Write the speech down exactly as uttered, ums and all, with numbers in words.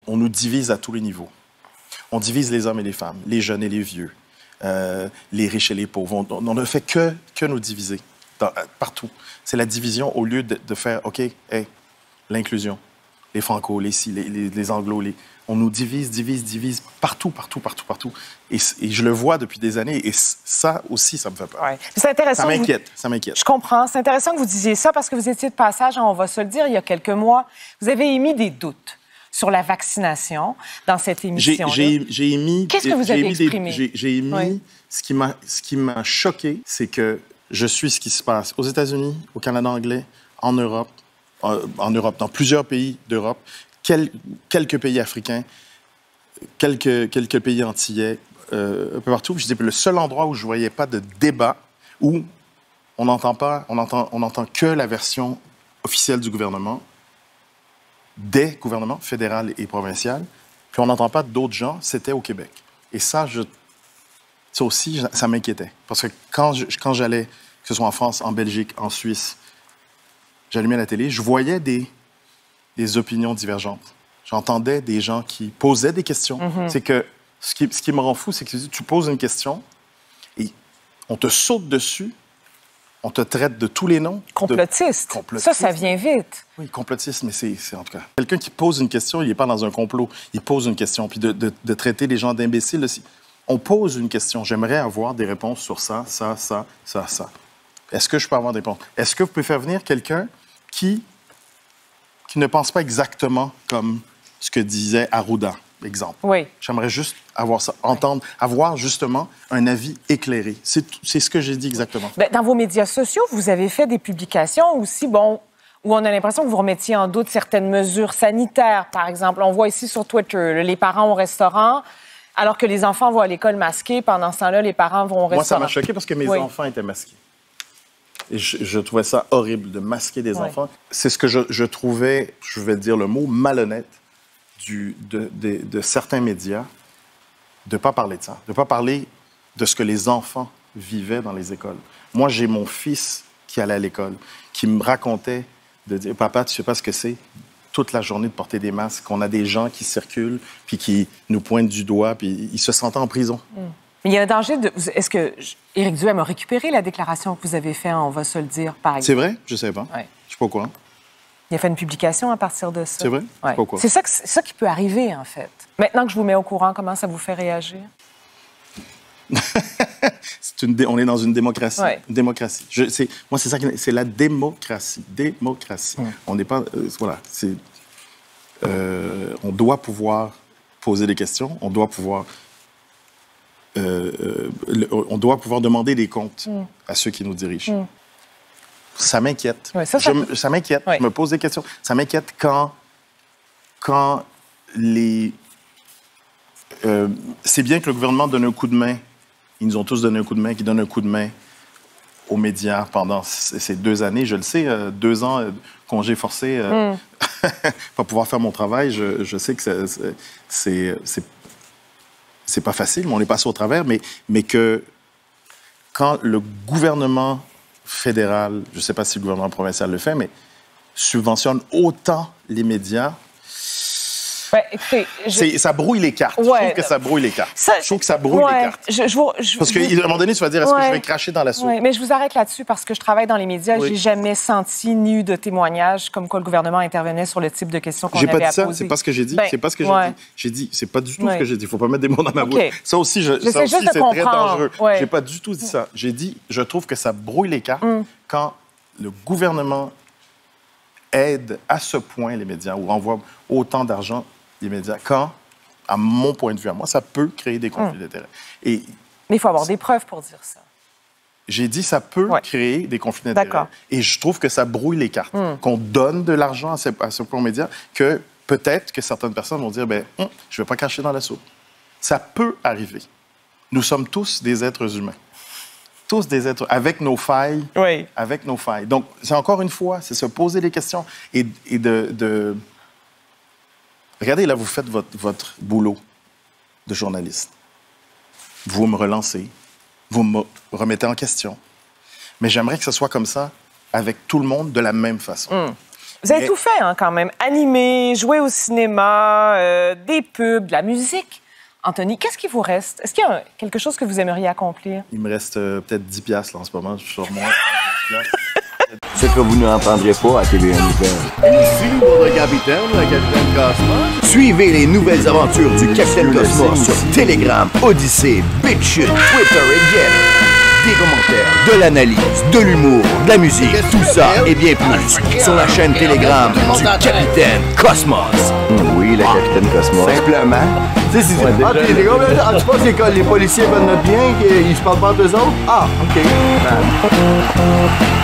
on nous divise à tous les niveaux. On divise les hommes et les femmes, les jeunes et les vieux, euh, les riches et les pauvres. On, on ne fait que, que nous diviser dans, partout. C'est la division au lieu de, de faire, OK, hey, l'inclusion, les franco, les ci, les, les, les anglo, les... on nous divise, divise, divise partout, partout, partout, partout. Et, et je le vois depuis des années et ça aussi, ça me fait peur. Ouais. C'est intéressant. Ça m'inquiète, vous... ça m'inquiète. Je comprends. C'est intéressant que vous disiez ça parce que vous étiez de passage, on va se le dire, il y a quelques mois. Vous avez émis des doutes sur la vaccination dans cette émission. J'ai, j'ai émis... Qu'est-ce que vous avez exprimé? J'ai, j'ai émis... Oui. Ce qui m'a, ce qui m'a choqué, c'est que je suis ce qui se passe aux États-Unis, au Canada anglais, en Europe, en, en Europe, dans plusieurs pays d'Europe, quel, quelques pays africains, quelques, quelques pays antillais, euh, un peu partout. Je dis, le seul endroit où je ne voyais pas de débat, où on n'entend pas, on entend, on entend que la version officielle du gouvernement, des gouvernements fédéral et provincial, puis on n'entend pas d'autres gens, c'était au Québec. Et ça, je, ça aussi, ça m'inquiétait. Parce que quand, je, quand j'allais, que ce soit en France, en Belgique, en Suisse, j'allumais la télé, je voyais des, des opinions divergentes. J'entendais des gens qui posaient des questions. Mm-hmm. C'est que ce qui, ce qui me rend fou, c'est que tu poses une question et on te saute dessus, on te traite de tous les noms. Complotiste. De... Complotiste. Ça, ça vient vite. Oui, complotiste, mais c'est, c'est en tout cas... Quelqu'un qui pose une question, il n'est pas dans un complot. Il pose une question. Puis de, de, de traiter les gens d'imbéciles aussi. On pose une question. J'aimerais avoir des réponses sur ça, ça, ça, ça, ça. Est-ce que je peux avoir des réponses? Est-ce que vous pouvez faire venir quelqu'un qui, qui ne pense pas exactement comme ce que disait Arruda, exemple? Oui. J'aimerais juste avoir ça, entendre, avoir justement un avis éclairé. C'est, c'est ce que j'ai dit exactement. Bien, dans vos médias sociaux, vous avez fait des publications aussi, bon, où on a l'impression que vous remettiez en doute certaines mesures sanitaires, par exemple. On voit ici sur Twitter, les parents au restaurant, alors que les enfants vont à l'école masqués. Pendant ce temps-là, les parents vont au restaurant. Moi, ça m'a choqué parce que mes oui. enfants étaient masqués. Et je, je trouvais ça horrible de masquer des oui. enfants. C'est ce que je, je trouvais, je vais dire le mot, malhonnête du, de, de, de certains médias, de ne pas parler de ça, de ne pas parler de ce que les enfants vivaient dans les écoles. Moi, j'ai mon fils qui allait à l'école, qui me racontait de dire « Papa, tu ne sais pas ce que c'est toute la journée de porter des masques, qu'on a des gens qui circulent, puis qui nous pointent du doigt, puis ils se sentent en prison. Mm. » Mais il y a un danger de... Est-ce que Éric Duhem a récupéré la déclaration que vous avez faite, on va se le dire, par exemple? C'est vrai? Je ne sais pas. Ouais. Je ne suis pas au courant. Il a fait une publication à partir de ça. C'est vrai? Ouais. Pas au courant. C'est ça, que, c'est ça qui peut arriver, en fait. Maintenant que je vous mets au courant, comment ça vous fait réagir? c'est une dé... On est dans une démocratie. Ouais. Une démocratie. Je... C'est... Moi, c'est ça qui... C'est la démocratie. Démocratie. Mm. On n'est pas... Euh, voilà. C'est... Euh, on doit pouvoir poser des questions. On doit pouvoir... Euh, euh, le... on doit pouvoir demander des comptes mm. à ceux qui nous dirigent. Mm. Ça m'inquiète. Ouais, ça, ça... Je, ça m'inquiète. Ouais. Je me pose des questions. Ça m'inquiète quand, quand les... Euh, c'est bien que le gouvernement donne un coup de main. Ils nous ont tous donné un coup de main, qu'ils donnent un coup de main aux médias pendant ces deux années. Je le sais, euh, deux ans, euh, congé forcé, euh, mm. pas pouvoir faire mon travail. Je, je sais que c'est, c'est, c'est, c'est pas facile, mais on est passé au travers. Mais, mais que quand le gouvernement fédéral, je ne sais pas si le gouvernement provincial le fait, mais subventionne autant les médias, ben, écoutez, je... c'est, ça brouille les cartes. Ouais, je trouve que ça brouille les cartes. Ça, je trouve que ça brouille ouais, les cartes. Je, je vous, je, parce qu'à je... un moment donné, tu vas dire, est-ce ouais. que je vais cracher dans la soupe? Ouais, mais je vous arrête là-dessus parce que je travaille dans les médias. Oui. J'ai jamais senti ni eu de témoignage comme quoi le gouvernement intervenait sur le type de questions qu'on j'ai avait pas dit ça, à poser. c'est pas ce que j'ai dit. Ben, c'est pas ce que ouais. j'ai dit. J'ai dit, c'est pas du tout ouais. ce que j'ai dit. Il faut pas mettre des mots dans ma okay. bouche. Ça aussi, je, je ça aussi juste c'est comprendre. très dangereux. Ouais. J'ai pas du tout dit ça. J'ai dit, je trouve que ça brouille les cartes mm. quand le gouvernement aide à ce point les médias ou envoie autant d'argent les médias. Quand, à mon point de vue, à moi, ça peut créer des conflits mm. d'intérêts. Et mais il faut avoir des preuves pour dire ça. J'ai dit ça peut ouais. créer des conflits d'intérêts. D'accord. Et je trouve que ça brouille les cartes. Mm. Qu'on donne de l'argent à ce, à ce point aux médias, que peut-être que certaines personnes vont dire, ben, hum, je ne vais pas cracher dans la soupe. Ça peut arriver. Nous sommes tous des êtres humains. Tous des êtres, avec nos failles. Oui. Avec nos failles. Donc, c'est encore une fois, c'est se poser des questions et, et de, de... Regardez, là, vous faites votre, votre boulot de journaliste. Vous me relancez, vous me remettez en question. Mais j'aimerais que ce soit comme ça avec tout le monde de la même façon. Mm. Vous avez Mais... tout fait, hein, quand même. Animer, jouer au cinéma, euh, des pubs, de la musique. Anthony, qu'est-ce qui vous reste? Est-ce qu'il y a quelque chose que vous aimeriez accomplir? Il me reste euh, peut-être dix piastres là, en ce moment. Je suis sur moi. Ce que vous n'entendrez pas à T V un Nouvelles. Ici votre capitaine, le capitaine Cosmos. Suivez les nouvelles aventures du Capitaine Cosmos sur Telegram, Odyssey, BitChute, Twitter et Getter. Des commentaires, de l'analyse, de l'humour, de la musique, tout ça et bien plus sur la chaîne Telegram du Capitaine Cosmos. Oui, le Capitaine Cosmos. Simplement. Tu sais, si ouais, ah, les gars, ah, tu penses que les policiers veulent notre bien, qu'ils se parlent pas d'eux autres? Ah, OK. Man.